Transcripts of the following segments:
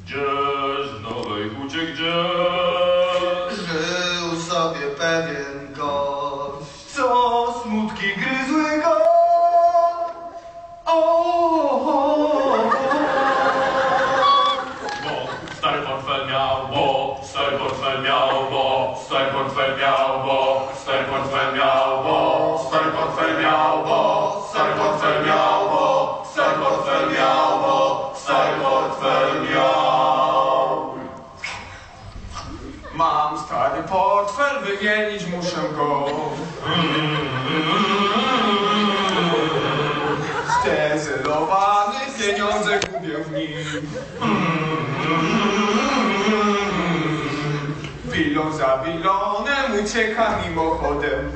Gdzież w Nowej Hucie, gdzie? Żył sobie pewien gość, co smutki gryzły go. Stary portfel miał, bo stary portfel miał, bo stary portfel miał, bo stary portfel miał, bo stary portfel miał, bo stary portfel miał, bo stary portfel miał, bo stary portfel miał. Mam stary portfel, wymienić muszę go. Zdezerowany, pieniądze gubię w nim. Bilon za bilonem ucieka mimochodem.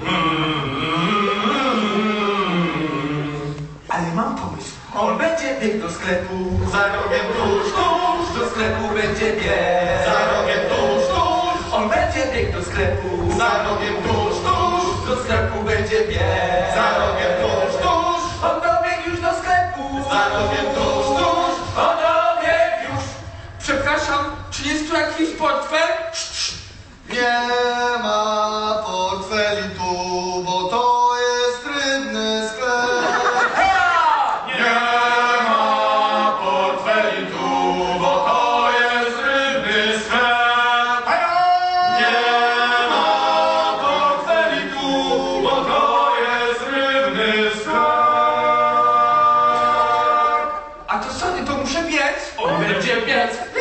Ale mam pomysł. On będzie biegł do sklepu, za rogiem tuż, tuż, do sklepu będzie biegł. Za rogiem tuż, tuż, on będzie biegł do sklepu, za rogiem tuż, tuż, do sklepu będzie biegł. Za rogiem tuż, tuż, on dobiegł już do sklepu, za rogiem tuż, tuż, on dobiegł już. Przepraszam, czy jest tu jakiś portfel? Nie ma portfeli tu, bo to jest rybny sklep. Nie ma portfeli tu, bo to jest rybny sklep. Nie ma portfeli tu, bo to jest rybny sklep. A to sorry, to muszę biec. On będzie biec.